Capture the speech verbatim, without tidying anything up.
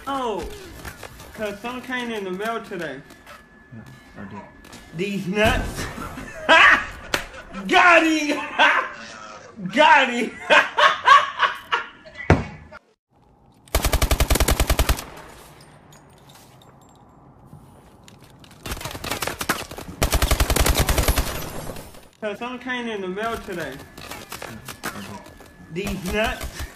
Oh, cause some came in the mail today. Yeah, I did. These nuts. Got him! Got him! Cause some came in the mail today. Yeah, I did. These nuts.